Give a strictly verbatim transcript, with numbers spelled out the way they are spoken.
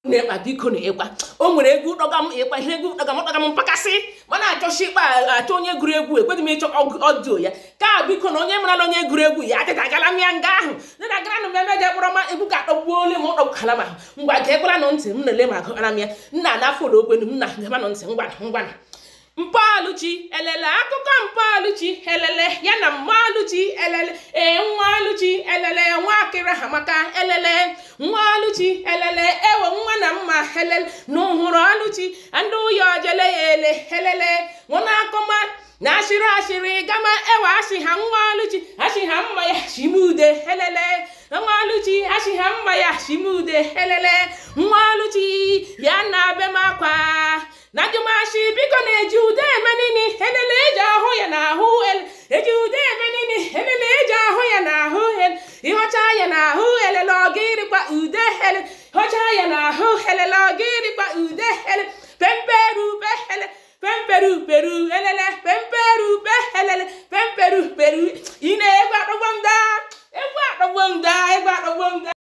na biko na ịkwa o nwere egwu dọga m ịkwa ihe egwu dọga m dọga m mpakasị mana achọshi ikpa achọ onye gụrụ egwu ekwedị m ịchọ ọdio ya ka biko na onye mara na onye gụrụ egwu ya adịdagala m ya nga ahụ dịdagara na mmemme je kpọrọ ma egwu ka akpọgbuole m ọkpọkala ma ngwa ga ekwara nụ ntị m na-ele ma agụara m ya nna na folo okwenu m na gaba nụ ntị ngwa ngwa Mpa Oluchi elele akụkọ Mpa Oluchi elele ya na Mma Oluchi elele ee nwa Oluchi elele nwa akịra hamaka elele nwa Oluchi elele ewe nwa na mma elele n'ụhụrụ Oluchi ndị ụyọ jele ya ele elele nwana akọma na ashịrị ashịrị gama ewe ashị ha nwa Oluchi ashị ha mma ya shimude elele nwa Oluchi ashị ha mma ya shimude elele nwa Oluchi ya na be makwa na jumashi biko na eji ude emenini elele eji ahụ ya na ahụ ele eji ude emenini elele eji ahụ ya na ahụ ele ịhọcha ya na ahụ elele ọgịrịkwa ude ele họcha ya na ahụ elele ọgịrịkwa ude ele